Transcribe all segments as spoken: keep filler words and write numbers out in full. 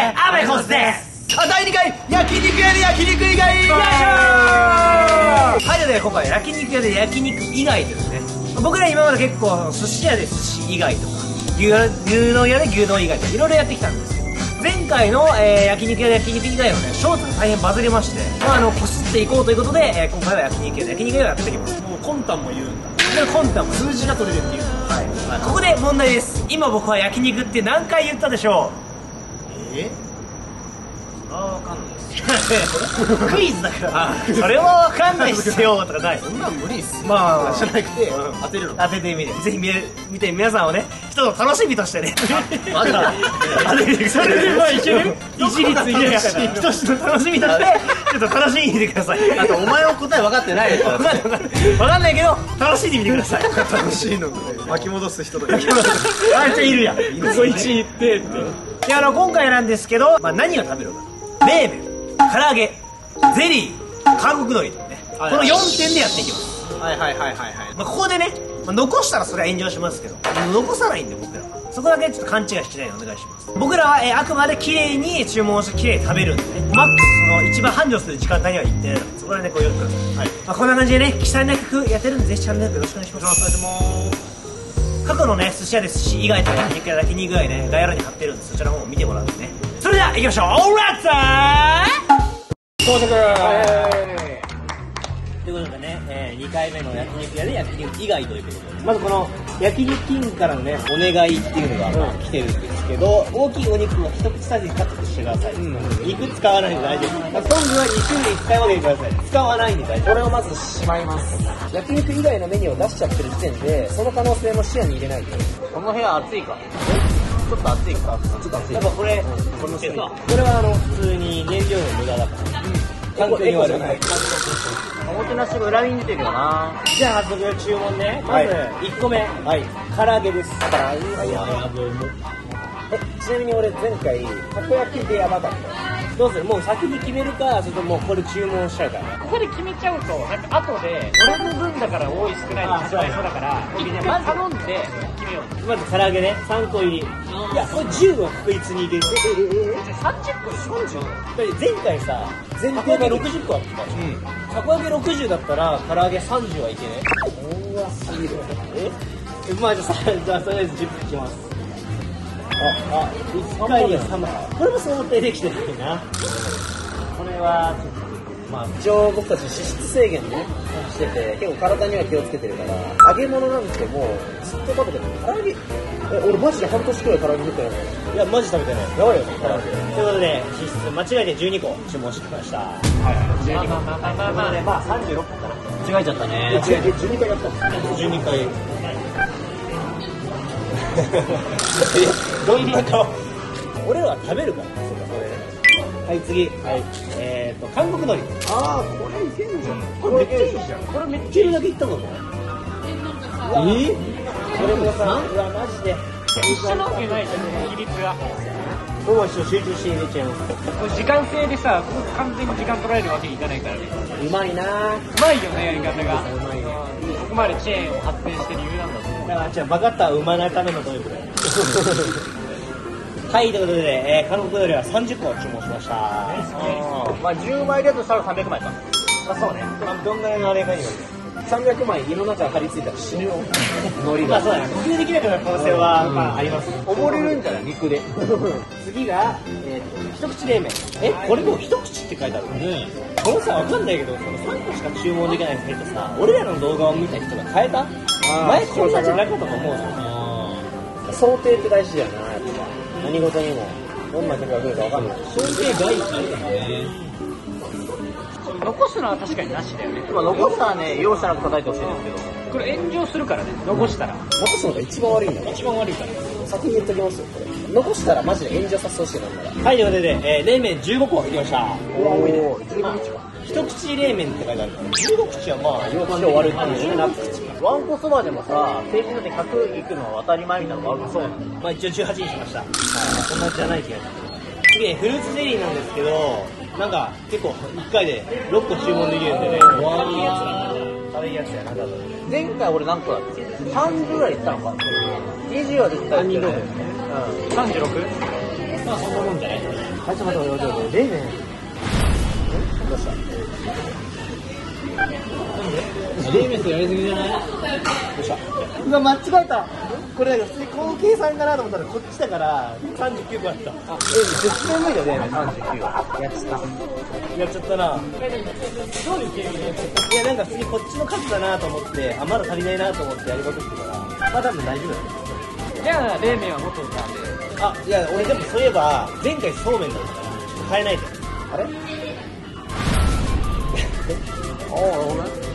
ー、アメコスです。あ、だいにかい焼肉屋で焼肉以外。よいしょー。はい、ということで今回焼肉屋で焼肉以外ですね。僕ら今まで結構寿司屋で寿司以外とか牛牛丼屋で牛丼以外とかいろいろやってきたんですけど、前回の、えー、焼肉屋で焼肉以外のねショーツが大変バズりまして、まあ、あのこすっていこうということで、えー、今回は焼肉屋で焼肉屋をやっていきます。もう魂胆も言うんだ。魂胆も数字が取れるっていう。はい、はい、ここで問題です。今僕は焼肉って何回言ったでしょう？えー、あー、分かんないです。クイズだからそれは分かんないっすよとかない。そんなん無理っす。まあじゃなくて当てるの。当ててみて、ぜひ見見て皆さんをね一つの楽しみとしてね。まだ当てて、それではいける。一律いける。一つの楽しみとしてちょっと楽しみに見てください。あとお前は答え分かってないよ。分かんないけど楽しんでみてください。楽しいの巻き戻す人とかあいついるやん。嘘いち言ってって。で、あの今回なんですけど、まあ何を食べるか、冷麺、唐揚げ、ゼリー、韓国海苔とね、このよんてんでやっていきます。はいはいはいはいはい。まあここでね、まあ、残したらそれは炎上しますけど、残さないんで僕らはそこだけちょっと勘違いしないでお願いします。僕らは、えー、あくまで綺麗に注文して綺麗に食べるんでね、マックスその一番繁盛する時間帯には行ってないので、そこら辺でご用意ください。はい、まあこんな感じでね、記載なくやってるんで、ぜひチャンネル登録よろしくお願いします。過去のね寿司屋で寿司以外とか焼肉屋焼肉以外ね概要欄に貼ってるんで、そちらの方を見てもらうんでね。それでは行きましょう。オーラッツァー到着。ということでね、えー、にかいめの焼肉屋で焼肉以外ということで、まずこの焼肉キングからのねお願いっていうのが来てるんですけど、大きいお肉は一口サイズにカットしてください。うん、肉使わないんで大丈夫。トングはに週にいっかいまでにください。使わないんで大丈夫。これをまずしまいます。焼肉以外のメニューを出しちゃってる時点でその可能性も視野に入れないと。この部屋暑いか、ちょっと暑いか、ちょっと暑い。やっぱこれ、うん、このこれはあの普通に燃料の無駄だから、うん、環境に悪い。おもてなしが裏に出てるよな。じゃあ早速注文ね。まずいっこめ、はい、唐揚げです。唐揚げ、はいはい、え、ちなみに俺前回たこ焼きでやばかった。どうする？もう先に決めるか、それともうこれ注文しちゃうから。ここで決めちゃうとなんか後で俺の分だから多い少ないに始まりそうだから、まず頼んで決めよう。まず唐揚げね、さんこ入り。いや、これじゅうは確実にいける。さんじゅっこさんじゅう？前回さ、たこ焼きろくじゅっこあったでしょ。たこ焼きろくじゅうだったら唐揚げさんじゅうはいけね。うわ、すぎる。え？まあじゃあとりあえずじゅっぷんいきます。あ、あ、いっかいにさんまい。これも想定できてないな。これはまあ一応僕たち脂質制限ねしてて、結構体には気をつけてるから、揚げ物なんてもうずっと食べてる。唐揚げ、え、俺マジで半年くらい唐揚げ食ってない。いやマジ食べてない。やばいよね唐揚げ。ということで脂質間違えてじゅうにこ注文してきました。はいはい。じゅうにこ。まあまあまあまあね、まあさんじゅうろっこかな。間違えちゃったね。違う、じゅうにかいやった。じゅうにかい。どんな顔。俺らは食べるから。はい、次。はい。えーと、韓国海苔。ああ、これいけんじゃん。これめっちゃいいじゃん。これめっちゃいるだけいったもんね。え？これもさ、うわ、マジで。一緒なわけないじゃん、比率が。僕も一緒集中して入れちゃいます。これ時間制でさ、完全に時間取られるわけにいかないからね。うまいなぁ。うまいよね、やり方が。うまいね。ここまでチェーンを発展してる理由なんだと思う。だから、じゃあ、バカッターを生まないための努力だよ。はい、ということで、えー、韓国料理はさんじゅっこ注文しました。まあじゅうまいだとしたらさんびゃくまいか。あ、そうね。まあ、どんぐらいのあれがいいの？さんびゃくまい胃の中張り付いたら死ぬよ。海苔が。まあそうだね。呼吸できなくなる可能性は、うん、まああります。溺れるんじゃない？肉で。次が、えーと、一口冷麺。え、これもう一口って書いてあるのね。このさ、わかんないけど、そのさんこしか注文できないってさ、俺らの動画を見た人が変えた？前こんなじゃなかったと思うぞ。想定って大事だよな、やっぱ。何事にもどんな客が来るか分かんない。想定外ってあるからね。残すのは確かになしだよね。まあ残したらね、容赦なく叩いてほしいですけど、これ炎上するからね、残したら。残すのが一番悪いんだから。一番悪いから。先に言っときますよ、これ。残したらマジで炎上させてほしいなんだから。はい、ということで、えー、冷麺じゅうごこいきました。おお、多いね。じゅうご口か。一口冷麺って書いてあるから。じゅうご口はまあ、よく終わるっていう。じゅうご口。ワンコそばでもさ、成人だってひゃくいくのは当たり前みたいなのがあるから。そうなんだ。まあ一応じゅうはちにしました。はい、そんなじゃない気がする。次、フルーツゼリーなんですけど、なんか結構いっかいでろっこ注文できるんでね。軽いやつだな。軽いやつやな、多分。前回俺何個だっけ？さんじゅうぐらいいったのか。にじゅうは絶対いってる。うん。さんじゅうろく？ まあそんなもんじゃない。はい、ちょっと待って、待って、冷麺。どうした？冷麺とやりすぎじゃない？どうした？うわ、間違えた。これなんか普通にこの計算かなと思ったらこっちだからさんじゅうきゅうこあった。あ、え、絶対無理だよね、さんじゅうきゅうは。やっちゃった。やっちゃったな。どういう計算？いや、なんか普通にこっちの数だなと思って、あ、まだ足りないなと思ってやりまくってるから、まあ多分大丈夫だよ。じゃあ、冷麺は元なんで。あ、いや、俺でもそういえば、前回そうめんだったから、変えないで。あれ？ああ、俺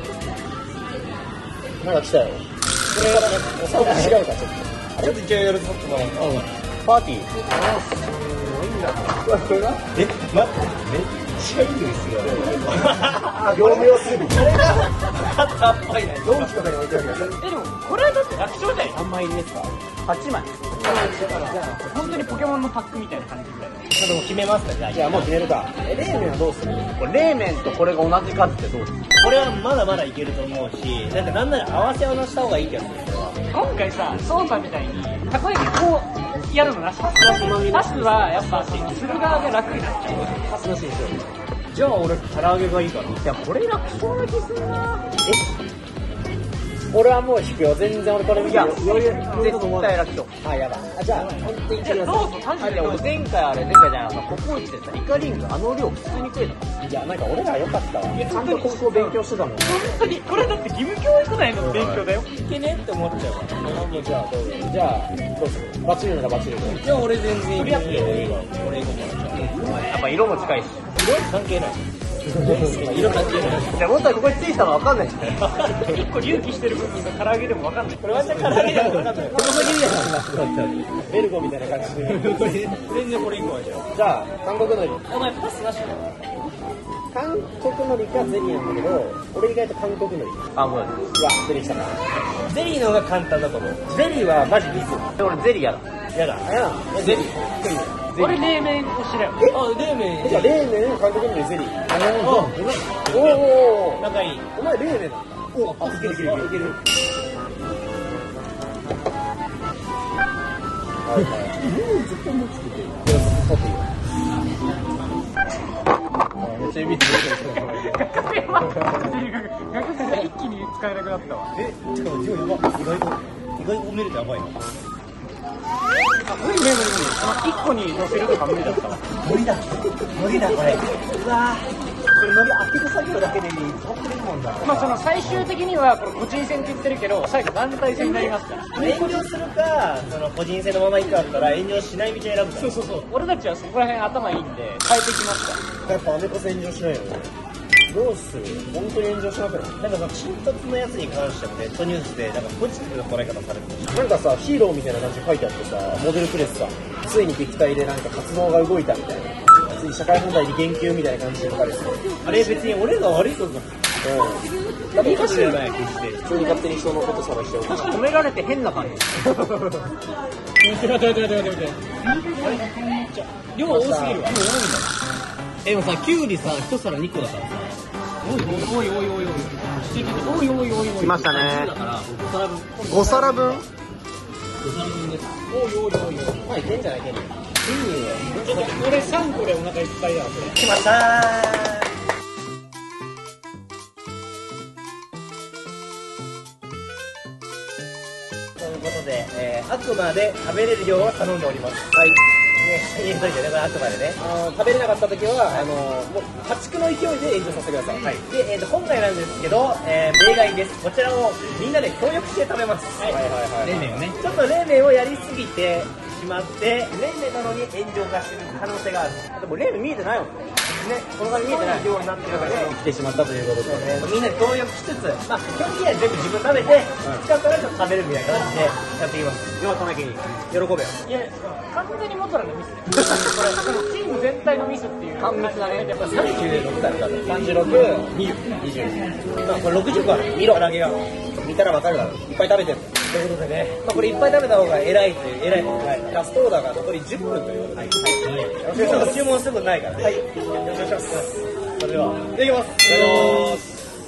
なんか来たよ。これからね、お皿が違うか、ちょっと。ちょっと一応夜撮ってもらおう。パーティー。ああ、すごいんだ。これが？え、待って、めっちゃいいですよ。業務用すぎる。これが、あったっぱいね。ドンキとかに置いてあるやつ。え、でも、これはだって楽勝じゃない？何枚入りですか？はちまい。本当にポケモンのパックみたいな感じみたいな。ちょっともう決めますか、じゃあ。じゃあもう決めるか。え、冷麺はどうする？これ冷麺とこれが同じ数ってどうする？これはまだまだいけると思うし、なんかなんなら合わせ技した方がいい気がする。今回さ、ソンさんみたいに、例えばこうやるのなし。パスはやっぱ、する側が楽になっちゃう。パスなしにしよう。じゃあ俺、唐揚げがいいかな。いや、これ楽勝な気するな。え？俺はもう引くよ。全然俺これ見てる。余裕、絶対楽勝。あ、やばい。あ、じゃあ、本当にいっちゃいます。あ、いや、俺前回あれ、前回じゃない、ココイチでさ、イカリングあの量普通に食えた。いや、なんか俺ら良かったわ。いや、ちゃんと高校勉強してたもん。本当に、これだって義務教育内の勉強だよ。いけねって思っちゃうわ。もうじゃあ、どうぞ。じゃあ、どうする？バチルならバチルで。じゃあ俺全然。取り合ってよ、俺が。俺行こうかな。やっぱ色も近いし。色関係ない。色関係ない。じゃあ本当はここについたの分かんないじゃん。一個隆起してる部分が唐揚げでも分かんない。これワンチャン唐揚げでも分かんない。このまま言うやつベルゴみたいな感じで。全然これいこうじゃん。じゃあ韓国海苔。お前パスなしだ。韓国海苔かゼリーなんだけど、俺意外と韓国海苔。あ、もううわ、ゼリー来たな。ゼリーの方が簡単だと思う。ゼリーはマジミス。で俺ゼリーやだ。やだ。やだ。ゼリー。俺冷麺を知らん。あ、冷麺。じゃあ冷麺、韓国海苔、ゼリー。おおおお。仲いい。お前冷麺だ。おお、あ、いけるいけるいける。はいはい。絶対もうつけて。よし、取っていいよ。めっちゃ指つけてる。学生が一気に使えなくなったわ。え、ちょっと待って、やば。意外と、意外と見るとやばいな。あ、無理無理無理無理。一個に乗せるとか無理だったわ。無理だ。無理だこれ。うわー。これ海苔開ける作業だけでいい。本当にいいもんだ。まあその最終的にはこれ個人戦って言ってるけど、最後団体戦になりますから。炎上するか、その個人戦のまま行くかだったら炎上しない道を選ぶから。そうそうそう。俺たちはそこら辺頭いいんで変えてきました。やっぱアメコス炎上しないよね。どうする？本当に炎上しなくない？なんかその新突のやつに関してもネットニュースでなんかポジティブな捉え方されてる。なんかさ、ヒーローみたいな感じで書いてあってさ、モデルプレスさ、ついに撃退でなんか活動が動いたみたいな。ついに社会問題に言及みたいな感じで書かれてる。あれ別に俺が悪いことだ。うん。いいことじゃない、決して。普通に勝手に人のこと探しておく。褒められて変な感じ。待って待って待って待って待って待って。量多すぎるわ。量多いんだ。え、でもさ、キュウリさ、一皿にこだからさ。おいおいおいおいおいおいおいおいおいおい。来ましたね。ご皿分。ご皿分です。おいおいおいおい。まあいけんじゃないけんじゃない。俺さんこでお腹いっぱいだわ。来ましたー。ということで、えー、あくまで食べれる量は頼んでおります。はい。ね、言えといてね、これあくまでね。あの食べれなかった時は、はい、あのもう破竹の勢いで炎上させてください。はい。で、えーと、今回なんですけど、えー、例外です。こちらをみんなで協力して食べます。はいはいはい。冷麺をね。ちょっと冷麺をやりすぎてしまって、冷麺なのに炎上化してる可能性がある。でも冷麺見えてないもんね。ね、この場に見えてない量になってる中で来てしまったということで、ね、みんなで協力しつつ、まあ、基本的には全部自分食べて、使ったらちょっと食べるみたいな感じでやっていきます。では、ためきに喜べよ。いや、完全に元らのミスこれ、チーム全体のミスっていう。完密だね。やっぱさんじゅうろくだったね。さんじゅうろく、にじゅう。まあ、これろくじゅっこある。見ろ、唐揚げが。見たらわかるだろ。いっぱい食べてる。ということでね、まあ、これいっぱい食べた方が偉いという、偉い。はい。ラストオーダーが残りじゅっぷんということで。はい。はい。注文すぐないからね。はい。お願いします。それでは、いただきます。いただきます。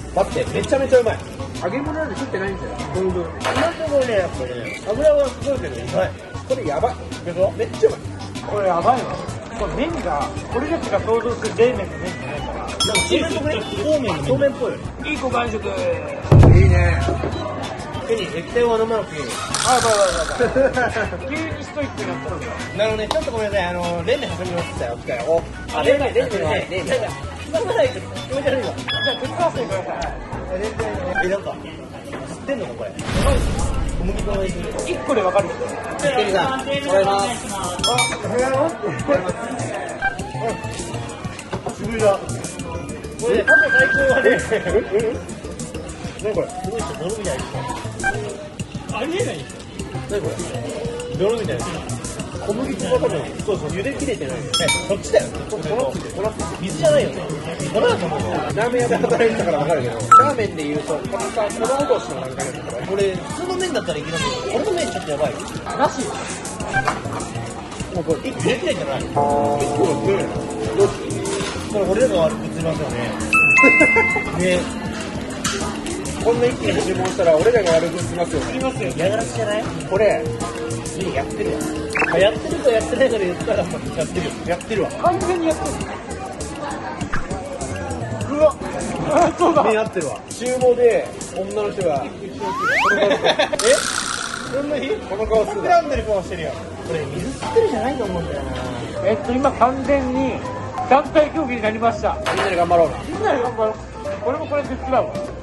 待って、めちゃめちゃうまい。揚げ物なんで食ってないんですよ。どんどん。今のところね、やっぱね、油はすごいけどうまい。これやばい。めっちゃうまい。 これやばいわ。これ麺が俺たちが想像する冷麺の麺じゃないから。 そうめんっぽくね。そうめんっぽい。 いい子完食。 いいね。 手に液体を飲まなくていい。 あ、やばいやばいやばい。急にストイックになったんだよ。 なるほどね、ちょっとごめんなさい、あの、冷麺挟みましたよ、機械を。 あ、冷麺、冷麺はね。 い、冷麺。今からいと気持ち悪いわ。 じゃあ、手伝わせてください。 え、なんか、知ってんのか、これ。小麦粉の味。 いっこでわかる。 ケリさん、お願いします。あ、お願いします。久しぶりだ。これ、過去最高はね、何これ、すごいっすよ、泥みたいですよ。 ありえないんですよ。 何これ、泥みたいですよ。小麦粉が多分、そうそう、茹で切れてない。え、そっちだよ。粉ついてる、粉ついてる。水じゃないよね。粉だと思うよ。 ラーメン屋で働いてたから分かるけど、ラーメンで言うと、このさ、粉落としのなんかね、これ。 これ、普通の麺だったらいけるけど、これの麺ちょっとやばい。 らしい。 もうこれ、一個茹で切れてない。 結構ね、 これ俺らが悪く映りますよね。ね。 こんな一気に注文したら俺らが悪くしますよね。 いますよ。嫌がらせじゃない？ これ、 やってるわ。やってるかやってないかで言ったら、やってるよ。やってるわ。 完全にやってる。うわ、あ、そうだ。 目合ってるわ。 厨房で女の人が、 え？そんな日？ この顔する。 膨らんでる顔してるよ。これ水吸ってるじゃないと思うんだよな。 えっと、今完全に団体競技になりました。 みんなで頑張ろうな。 みんなで頑張ろう。俺もこれ手伝うわ。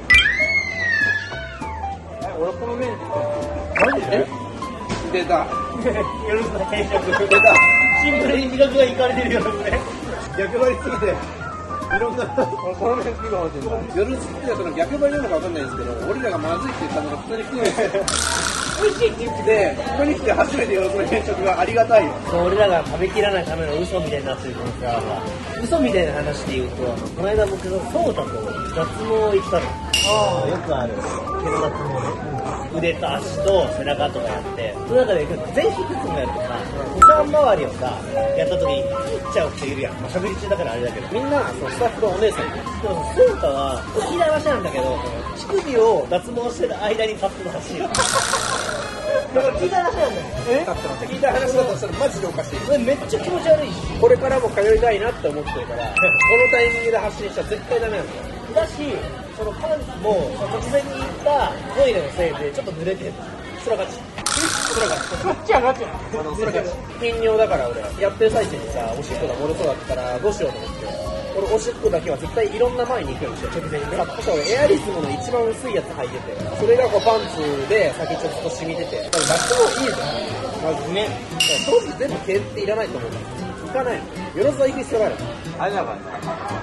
え、俺この麺マジで？ 出た。 夜の定食。 出た。 シンプルに味覚がいかれてるよね。 逆張りすぎて、いろんな、この麺好きかもしれない。夜好きだったら逆張りなのか分かんないですけど、俺らがまずいって言ったのが普通に食うんですよ。美味しいって言って、ここに来て初めて喜ぶ定食がありがたいよ。 そう俺らが食べきらないための嘘みたいになってるからさ、嘘みたいな話で言うと、この間僕がそうたと脱毛行ったの。ああ、よくある毛の脱毛ね。腕と足と背中とかやって、その中で全身ずつもやるとさ、股間周りをさ、やった時に切っちゃう人いるやん。まあ、しゃべり中だからあれだけど、みんなそうスタッフのお姉さんいる。でもそうたはおきな話なんだけど、乳首を脱毛してる間に買ってたらしいよ。だから聞いた話なんだよ。 え？聞いた話だとしたらマジでおかしい。 それめっちゃ気持ち悪いし。 これからも通いたいなって思ってるから、このタイミングで発信したら絶対ダメなんだよ。 だし、そのパンツも突然に行ったトイレのせいでちょっと濡れてる。それが勝ち。それが勝ち。 ガッチャガチャ。 あの、それが頻尿だから俺、やってる最中にさ、おしっこが漏れそうだったからどうしようと思って、俺おしっこだけは絶対いろんな前に行くようにして直前にね。そしたら俺エアリズムの一番薄いやつ履いてて、それがこうパンツで先ちょっと染みてて、だから脱毛いいじゃん。まずね。当時全部毛っていらないと思う。行かないの。よろずは行く必要がある。 あれだから。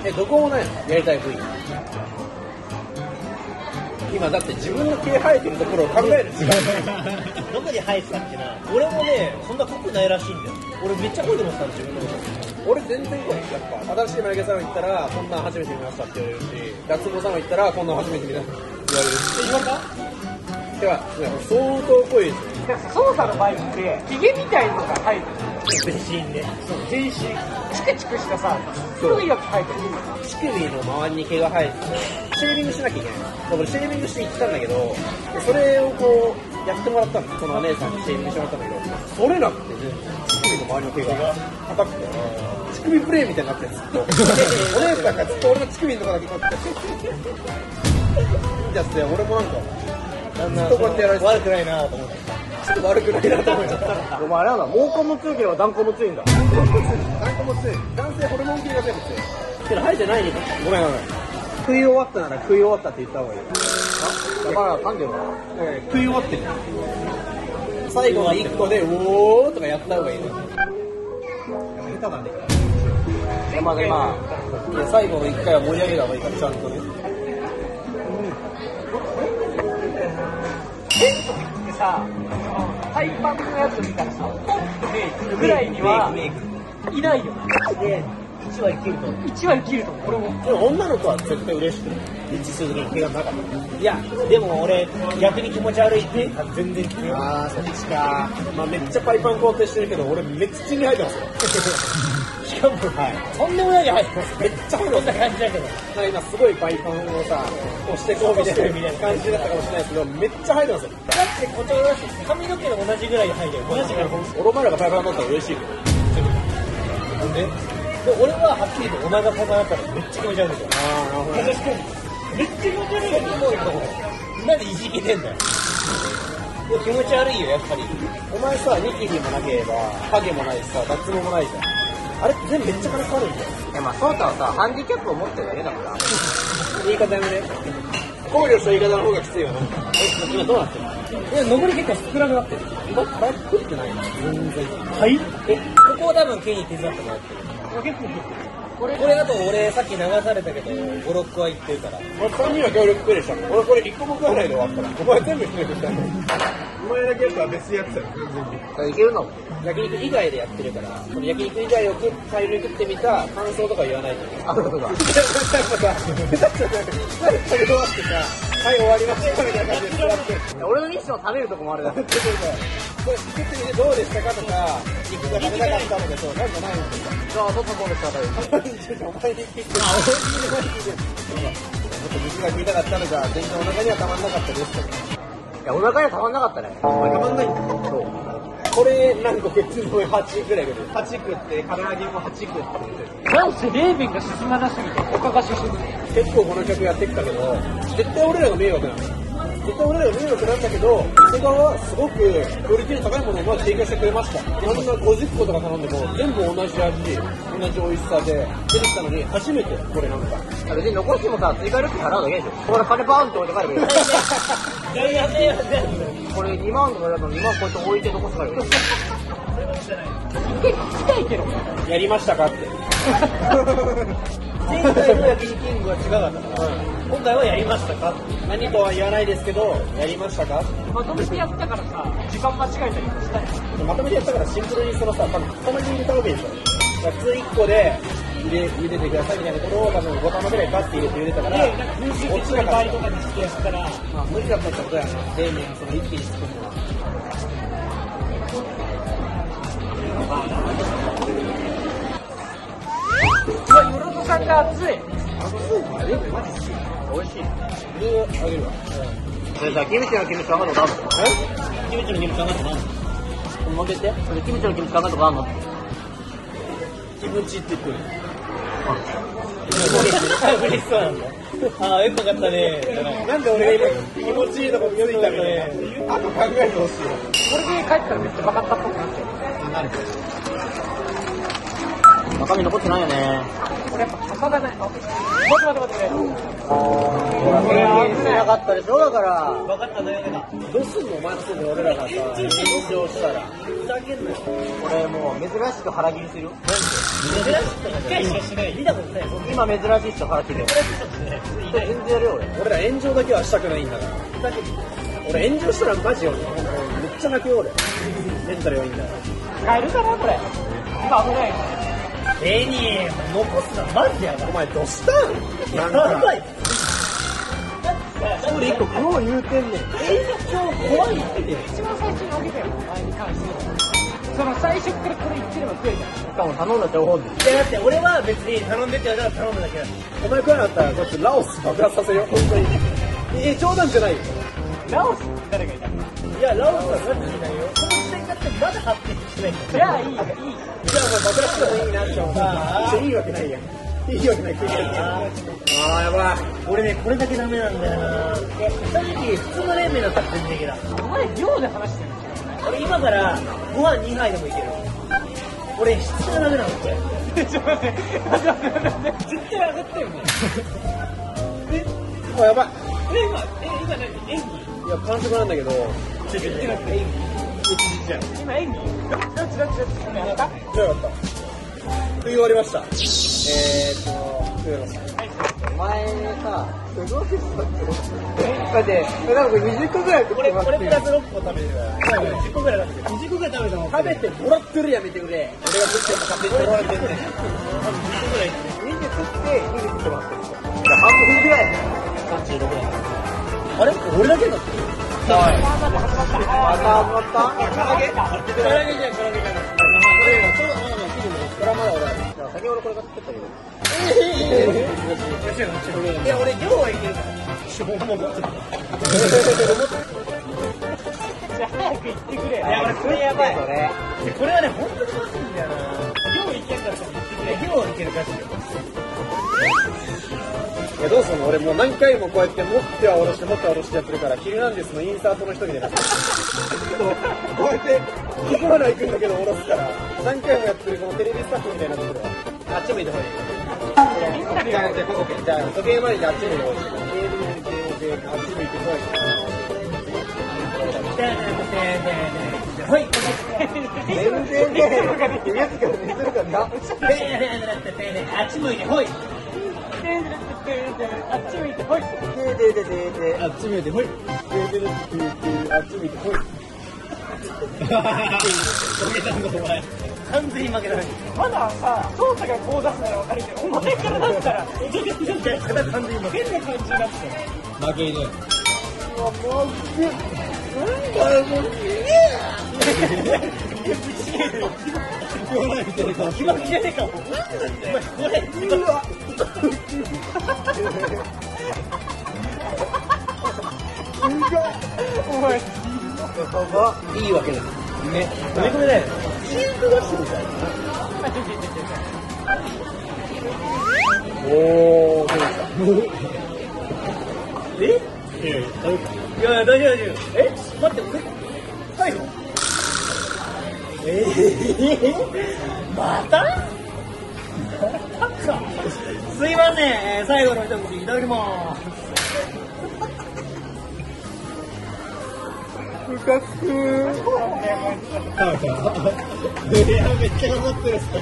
え、どこもないのやりたい部位。今だって自分の毛生えてるところを考える時間どこに生えてたっけな。俺もね、そんな濃くないらしいんだよ。俺めっちゃ濃いと思ってたの、自分のこと。 俺全然これやっぱ新しい眉毛サロン行ったらこんなん初めて見ましたって言われるし、脱毛サロン行ったらこんなん初めて見たって言われるし。 言われた？ てか相当濃いですね。 操作の場合ってヒゲみたいのが生えてる。 全身ね。 そう、全身チクチクしたさ、黒いやつ生えてる。 乳首の周りに毛が生えててシェービングしなきゃいけない。俺シェービングして行ったんだけど、それをこうやってもらったの。そのお姉さんにシェービングしてもらったんだけど、取れなくてね、乳首の周りの毛が硬くて乳首プレイみたいになってるんですずっと。お姉さんがずっと俺の乳首のとこだけ取っていいじゃって俺もなんかなんなずっとこうやってやられて悪くないなと思って。 ちょっと悪くないなと思っちゃった。 お前あれなんだ、毛根も強ければ断根も強いんだ。 断根も強い。男性ホルモン系が全部強い。けど生えてないね。ごめんごめん。食い終わったなら食い終わったって言った方がいい。あ、だから噛んでるわ。食い終わってる。最後のいっこでおーとかやった方がいいの。下手なんだよ。まあね、まあいや最後のいっかいは盛り上げた方がいいからちゃんとね。 さ、タイパンのやつ見たらさ、ポップメイクぐらいにはいないよ。 で、いち割切ると。 いち割切ると、これも。 でも女の子は絶対嬉しくない。一致する時に毛がなかった。いや、でも俺、逆に気持ち悪いって全然気あー、そっちか。まあめっちゃパイパン肯定してるけど、俺めっちゃ血に入ってますよ。 しかも、はい、とんでもないに入ってます。 めっちゃ入ってます。 こんな感じだけど。 今すごいパイパンをさ、こうしてこうみたいな感じだったかもしれないですけど、めっちゃ入ってますよ。 だってこっちは髪の毛が同じぐらいで入るよ。同じぐらい。 俺お前らがパイパンだったら嬉しいけど。 なんで？で俺ははっきりとお前が魚だったらめっちゃ気持ち悪いんですよ。 ああ、なるほど。 めっちゃ気持ち悪いよ。なんでいじけてんだよ。いや気持ち悪いよ、やっぱり。 お前さ、ニキビもなければ、影もないしさ、脱毛もないじゃん。あれって全部めっちゃ金かかるんだよ。 いやまあそうたはさ、ハンディキャップを持ってるだけだから。 言い方やめね。考慮した言い方の方がきついよな。 今どうなってる？いや、残り結構少なくなってる。 バックってないの全然。 はい？え、ここを多分ケニー手伝ってもらってる。結構これ、これあと俺さっき流されたけど、ご、ろっこは言ってるから。 俺さんにんは協力プレイしたの。俺これいっこも食わないで終わったら。お前全部一人でしたの。お前だけやったら別やってたよ、全然。 いけるの？ 焼肉以外でやってるから、その焼肉以外を大量に食ってみた感想とか言わないと。 あ、そうそうそう。 やっぱさ、下手くそじゃない。食べ終わってさ、はい終わりましたみたいな感じで座って。 俺のミッションを食べるとこもあるだろ。 これ作ってみてどうでしたかとか、肉が食べたかったのでそう、なんじゃないんですか。 じゃあ、どうぞどうでしたか？ お前に聞いて、あ、俺に聞いて、もっと肉が食いたかったのか、全然お腹にはたまんなかったですとか。 いや、お腹にはたまんなかったね。 たまんないんだよ。そう。これ何個食ってもはちぐらいぐらい。はち食って、唐揚げもはち食って。 なんせ冷麺が進まなすぎて、他が進む。 結構この曲やってきたけど、絶対俺らが迷惑なの。絶対俺らが迷惑なんだけど、店側はすごくクオリティの高いものをまず提供してくれました。あんなごじゅっことか頼んでも全部同じ味、同じ美味しさで出てきたのに初めてこれなんか。 別に残してもさ、追加料金払うだけでしょ。これ金バーンって置いて帰るけど。 やめやめやめ。 これにまんとかだとにまんこうやって置いて残すからよ。聞きたいけど。 やりましたかって。 前回の焼肉キングは違かったから、今回はやりましたか？ 何とは言わないですけど、やりましたか？ まとめてやったからさ、時間間違えたりしたい。 まとめてやったからシンプルにそのさ、多分固めて入れたわけでしょ。普通いっこで入れ茹でてくださいみたいなところを多分ご玉ぐらいバッて入れて茹でたから、落ちなかった。 とかにしてやったら、 まあ無理だったってことやな。冷麺その一気に作るのは。 うわ、よろずさんが熱い。 熱いの冷麺マジ好き。美味しい。水あげるわ。 それさ、キムチのキムチ考えたことあるの？ キムチのキムチ考えてないもう一回言って。それキムチのキムチ考えたことあるの？ キムチって言ってる。 嬉しそうなんだ。ああ、よくわかったね。 なんで俺が今気持ちいいとこついたのね。あと考えてほしいよ。 これで帰ったらめっちゃバカったっぽくなっちゃう。 なる中身残ってないよね。これやっぱ高がない。待って待って待って。ほら、これは危なかったでしょ、だから。 分かったね。 どうすんのお前のせいで俺らがさ、炎上したら。ふざけんなよ。 これもう珍しく腹切りするよ。 珍しいとか一回しかしない。見たことない。 今珍しい人腹切るよ。全然やるよ俺。 俺ら炎上だけはしたくないんだから。俺炎上したらマジよ。めっちゃ泣くよ俺。メンタル弱いんだよ。 使えるかなこれ。今危ない。 えに残すなマジでやばい。 お前どうしたん？なんか。一人一個今日言うてんねん。 え今日怖いって言って一番最初にあげたよ。前に関してその最初からこれ言ってれば食えた。しかも頼んだ情報で。 いやだって俺は別に頼んでって言われたら頼むだけだ。 お前食わなかったらこっちラオス爆発させよう本当に。え冗談じゃないよ。 ラオス誰がいたの？ いやラオスはマジでないよ。この時代からまだ発展してないんだ。 いやいいよいい。 じゃあもう爆発してもいいなって思った。いいわけないやん。いいわけない。ああやばい。 俺ねこれだけダメなんだよな。正直普通の冷麺だったら全然いける。 お前量で話してる。 俺今からご飯にはいでもいける。俺質がダメなのこれ。 ちょっと待って。 絶対上がったよね。 えあやばい。 え今え今何演技？ いや完食なんだけど。 ちょっと演技。じゃん。 今演技？どっちどっちどっちやった？ じゃあよかった。食い終わりました。えーっと食い終わりました。 お前さ、すごいですだって、なんかこれにじゅっこぐらい食ってますこれプラスろっこ食べてるからじゅっこぐらい食べてる。にじゅっこぐらい食べたの食べてもらってるやめてくれ。俺が食っても食べてもらってんねん。 多分じゅっこぐらいにじ食ってに食ってもらってる。 じゃあ半分ぐらい。 さんじゅうろくだあれ俺だけだって。 また始まった？ 唐揚げ？唐揚げじゃん唐揚げじゃん。これちょうどまだまだ切るの。これはまだ俺ある。 じゃあ先俺これ買ってったけど。 いや俺量はいけるから。基本も持ってる。 じゃあ早く行ってくれ。いや俺これやばい。 それ。 これはね本当にまずいんだよな。量いけんだっ今日いけるかしら。 いやどうすんの俺もう何回もこうやって持っては下ろして持っては下ろしてやってるからヒルナンデスのインサートの人みたいになってるこうやってここまで行くんだけど下ろすから何回もやってるこのテレビスタッフみたいになってるわあっち向いてほいじゃあじゃあ時計回りであっち向いてほいあっち向いてほいほい全然ねえやつから寝てるからなあっち向いてほいあっち向いてほいででででであっち向いてほいでででであっち向いてほい負けたんだお前完全に負けたねまださ操作がこう出すなら分かるけどお前からだったら完全に負け変な感じになって負け犬うわマジでなんだよもう言わないみたいな顔気まきれねえかもお前これうわお前いいわけだね飛び込めないおーえいやいや大丈夫大丈夫え待って俺最後えー、またすいません、えー、最後の一口いただきまーすムカつくーいやめっちゃ頑張ってるっす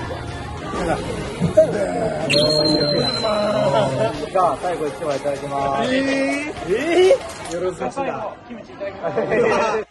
じゃあ最後一枚いただきますえー、えー、 よろずかしだキムチいただきます